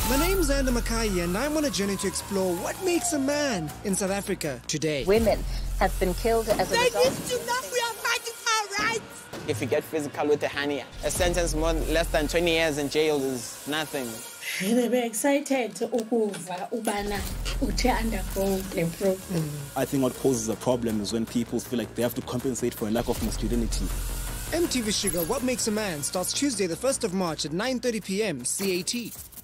My name's Anna Makai and I'm on a journey to explore what makes a man in South Africa today. Women have been killed as a result. Ladies, to know we are fighting for our rights. If you get physical with a honey, a sentence less than 20 years in jail is nothing. They were excited to ukuva ubana uche undergo the program. I think what causes a problem is when people feel like they have to compensate for a lack of masculinity. MTV Shuga, What Makes a Man starts Tuesday the 1st of March at 9:30 p.m. CAT.